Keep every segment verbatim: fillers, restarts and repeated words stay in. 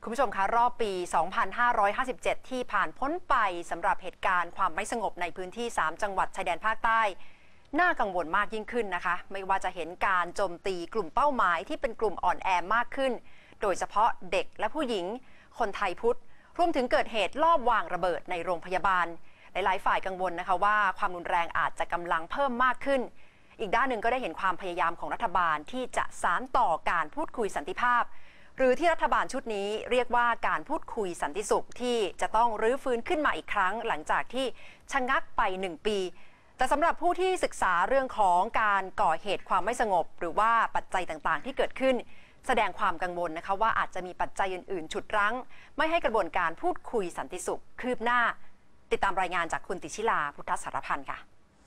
คุณผู้ชมคะรอบปี สองพันห้าร้อยห้าสิบเจ็ด ที่ผ่านพ้นไปสำหรับเหตุการณ์ความไม่สงบในพื้นที่ สาม จังหวัดชายแดนภาคใต้น่ากังวลมากยิ่งขึ้นนะคะไม่ว่าจะเห็นการโจมตีกลุ่มเป้าหมายที่เป็นกลุ่มอ่อนแอมากขึ้นโดยเฉพาะเด็กและผู้หญิงคนไทยพุทธรวมถึงเกิดเหตุลอบวางระเบิดในโรงพยาบาลหลายๆฝ่ายกังวลนะคะว่าความรุนแรงอาจจะกำลังเพิ่มมากขึ้นอีกด้านหนึ่งก็ได้เห็นความพยายามของรัฐบาลที่จะสานต่อการพูดคุยสันติภาพหรือที่รัฐบาลชุดนี้เรียกว่าการพูดคุยสันติสุขที่จะต้องรื้อฟื้นขึ้นมาอีกครั้งหลังจากที่ชะงักไปหนึ่งปีแต่สำหรับผู้ที่ศึกษาเรื่องของการก่อเหตุความไม่สงบหรือว่าปัจจัยต่างๆที่เกิดขึ้นแสดงความกังวลนะคะว่าอาจจะมีปัจจัยอื่นๆฉุดรั้งไม่ให้กระบวนการพูดคุยสันติสุขคืบหน้าติดตามรายงานจากคุณติชิลาพุทธสารพันธ์ค่ะ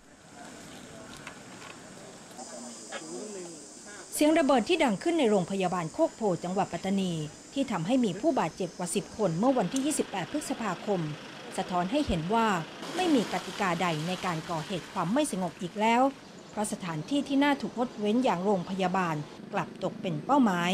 เสียงระเบิดที่ดังขึ้นในโรงพยาบาลโคกโพจังหวัดปัตตานีที่ทำให้มีผู้บาดเจ็บกว่าสิบคนเมื่อวันที่ยี่สิบแปดพฤษภาคมสะท้อนให้เห็นว่าไม่มีกติกาใดในการก่อเหตุความไม่สงบอีกแล้วเพราะสถานที่ที่น่าถูกงดเว้นอย่างโรงพยาบาลกลับตกเป็นเป้าหมาย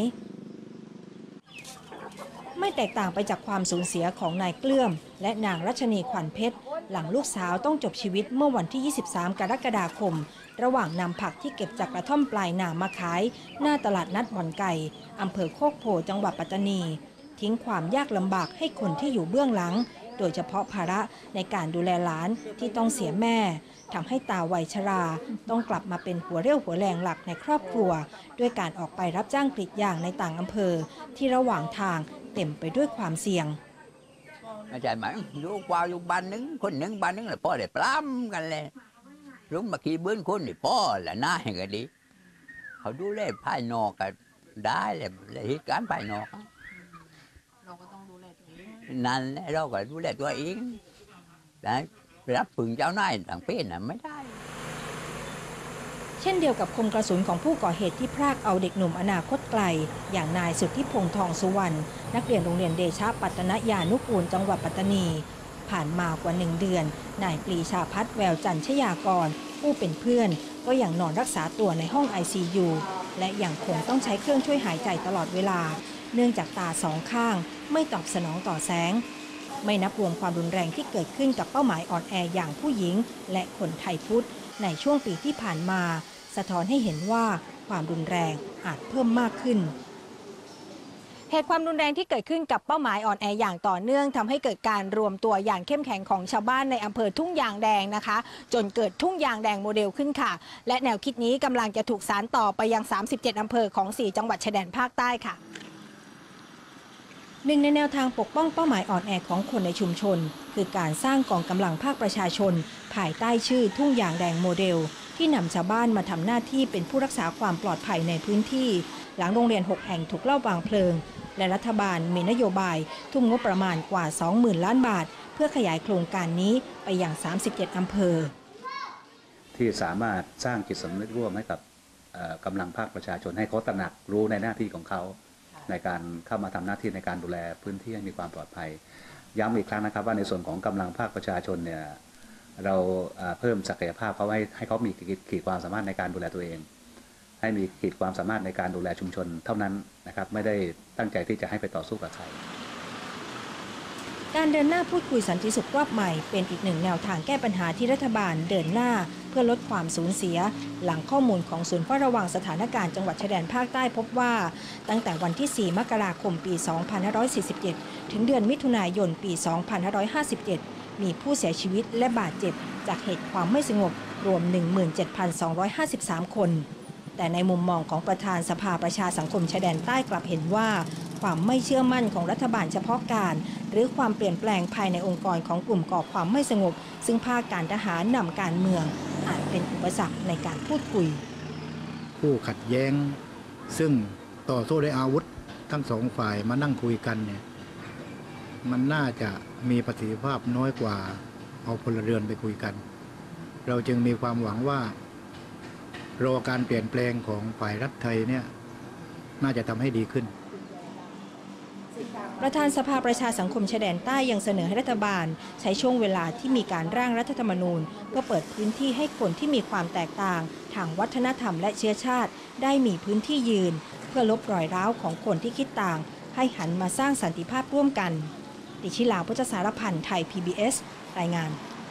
ไม่แตกต่างไปจากความสูญเสียของนายเกลื่อมและนางรัชนีขวัญเพชรหลังลูกสาวต้องจบชีวิตเมื่อวันที่ยี่สิบสามกรกฎาคมระหว่างนำผักที่เก็บจากกระท่อมปลายนามาขายหน้าตลาดนัดบ่อนไก่อำเภอโคกโพจังหวัดปัตตานีทิ้งความยากลำบากให้คนที่อยู่เบื้องหลังโดยเฉพาะภาระในการดูแลหลานที่ต้องเสียแม่ทำให้ตาวัยชราต้องกลับมาเป็นหัวเรี่ยวหัวแรงหลักในครอบครัวด้วยการออกไปรับจ้างกรีดยางในต่างอำเภอที่ระหว่างทางเต็มไปด้วยความเสี่ยงไม่ใช่ไหมลูกวาวอยู่บ้านนึงคนหนึ่งบ้านนึงแหละพ่อได้ปล้ำกันเลยลุงมาขี่เบื้องคนนี่พ่อแหละหน้าอย่างดีเขาดูแลภายนอกกันได้เลยเหตุการณ์ภายนอกเราก็ต้องดูแลตัวเองนั่นแหละเราก็ดูแลตัวเองแต่รับฝึกเจ้านายต่างเป็นน่ะไม่ได้เช่นเดียวกับคมกระสุนของผู้ก่อเหตุที่พรากเอาเด็กหนุ่มอนาคตไกลอย่างนายสุทธิพงษ์ทองสุวรรณนักเรียนโรงเรียนเดชะปัตตนยานุกูลจังหวัดปัตตานีผ่านมากว่าหนึ่งเดือนนายปรีชาพัฒน์แววจันทร์ชยากรผู้เป็นเพื่อนก็ยังนอนรักษาตัวในห้อง ไอ ซี ยู และยังคงต้องใช้เครื่องช่วยหายใจตลอดเวลาเนื่องจากตาสองข้างไม่ตอบสนองต่อแสงไม่นับรวมความรุนแรงที่เกิดขึ้นกับเป้าหมายอ่อนแออย่างผู้หญิงและคนไทยพุทธในช่วงปีที่ผ่านมาสะท้อนให้เห็นว่าความรุนแรงอาจเพิ่มมากขึ้นเหตุความรุนแรงที่เกิดขึ้นกับเป้าหมายอ่อนแออย่างต่อเนื่องทำให้เกิดการรวมตัวอย่างเข้มแข็งของชาวบ้านในอำเภอทุ่งยางแดงนะคะจนเกิดทุ่งยางแดงโมเดลขึ้นค่ะและแนวคิดนี้กำลังจะถูกสานต่อไปยังสามสิบเจ็ดอำเภอของสี่จังหวัดชายแดนภาคใต้ค่ะหนึ่งในแนวทางปกป้องเป้าหมายอ่อนแอของคนในชุมชนคือการสร้างกองกำลังภาคประชาชนภายใต้ชื่อทุ่งยางแดงโมเดลที่นำชาวบ้านมาทำหน้าที่เป็นผู้รักษาความปลอดภัยในพื้นที่หลังโรงเรียนหกแห่งถูกลอบวางเพลิงและรัฐบาลมีนโยบายทุ่มงบประมาณกว่า สองหมื่น ล้านบาทเพื่อขยายโครงการนี้ไปยังสามสิบเจ็ดอำเภอที่สามารถสร้างจิตสำนึกร่วมให้กับกำลังภาคประชาชนให้เขาตระหนักรู้ในหน้าที่ของเขาในการเข้ามาทำหน้าที่ในการดูแลพื้นที่ให้มีความปลอดภัยย้ำอีกครั้งนะครับว่าในส่วนของกำลังภาคประชาชนเนี่ยเราเพิ่มศักยภาพเขาให้ให้เขามีขีดความสามารถในการดูแลตัวเองให้มีขีดความสามารถในการดูแลชุมชนเท่านั้นนะครับไม่ได้ตั้งใจที่จะให้ไปต่อสู้กับใครการเดินหน้าพูดคุยสันติสุขรอบใหม่เป็นอีกหนึ่งแนวทางแก้ปัญหาที่รัฐบาลเดินหน้าเพื่อลดความสูญเสียหลังข้อมูลของศูนย์เฝ้าระวังสถานการณ์จังหวัดชายแดนภาคใต้พบว่าตั้งแต่วันที่สี่มกราคมปีสองพันห้าร้อยสี่สิบเจ็ดถึงเดือนมิถุนายนปีสองพันห้าร้อยห้าสิบเจ็ดมีผู้เสียชีวิตและบาดเจ็บจากเหตุความไม่สงบรวม หนึ่งหมื่นเจ็ดพันสองร้อยห้าสิบสาม คนแต่ในมุมมองของประธานสภาประชาสังคมชายแดนใต้กลับเห็นว่าความไม่เชื่อมั่นของรัฐบาลเฉพาะการหรือความเปลี่ยนแปลงภายในองค์กรของกลุ่มก่อความไม่สงบซึ่งภาคการทหารนำการเมืองอาจเป็นอุปสรรคในการพูดคุยผู้ขัดแย้งซึ่งต่อสู้ด้วยอาวุธทั้งสองฝ่ายมานั่งคุยกันเนี่ยมันน่าจะมีประสิทธิภาพน้อยกว่าเอาพลเรือนไปคุยกันเราจึงมีความหวังว่ารอการเปลี่ยนแปลงของฝ่ายรัฐไทยเนี่ยน่าจะทำให้ดีขึ้นประธานสภาประชาสังคมชายแดนใต้ยังเสนอให้รัฐบาลใช้ช่วงเวลาที่มีการร่างรัฐธรรมนูญเพื่อเปิดพื้นที่ให้คนที่มีความแตกต่างทางวัฒนธรรมและเชื้อชาติได้มีพื้นที่ยืนเพื่อลบรอยร้าวของคนที่คิดต่างให้หันมาสร้างสันติภาพร่วมกัน ติชิลาพุทธสารพันธ์ไทย พี บี เอส รายงาน